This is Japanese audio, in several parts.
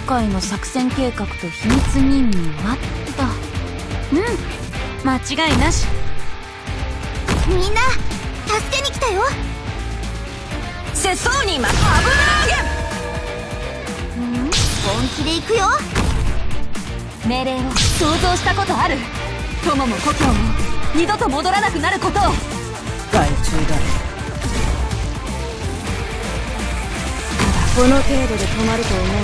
回の作戦計画と秘密任務は間違いなし。 みんな助けに来たよ。 節操にま危な本気で行くよ。 命令を想像したことある。友も故郷も二度と戻らなくなることを。 害虫だ。この程度で止まると思うな。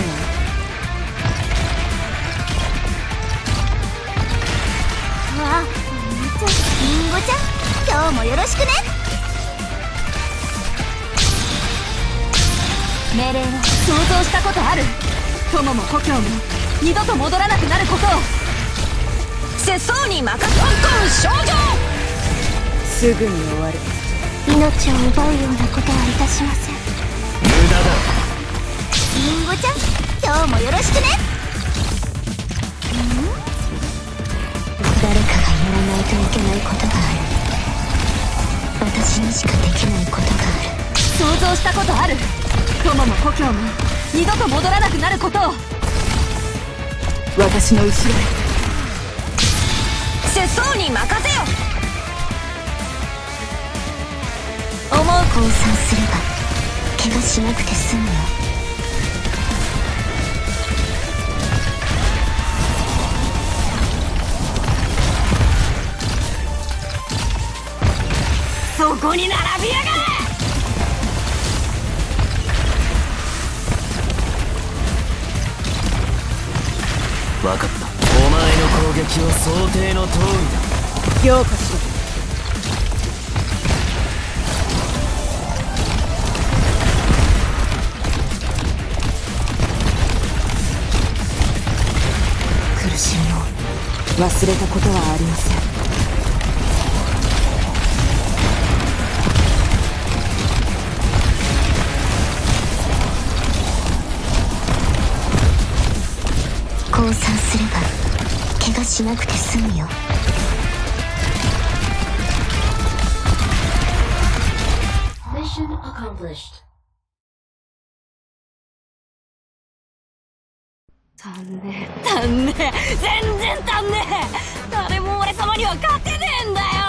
わあ、リンゴちゃん、今日もよろしくね。 命令を想像したことある。友も故郷も二度と戻らなくなることを。節操に任せ。少女すぐに終わる。 命を奪うようなことはいたしません。 無駄だ。 リンゴちゃん、今日もよろしくね。 誰かがやらないといけないことがある。私にしかできないことがある。 想像したことある。友も故郷も二度と戻らなくなることを。 私の後ろへ。 節操に任せよ。 思う降参すれば怪我しなくて済むよ。 そこに並びやがれ。 分かった。お前の攻撃は想定の通りだ。 評価しろ。苦しみを忘れたことはありません。 降参すれば怪我しなくて済むよ。 Mission accomplished. 足んねえ全然足んねえ。誰も俺様には勝てねえんだよ。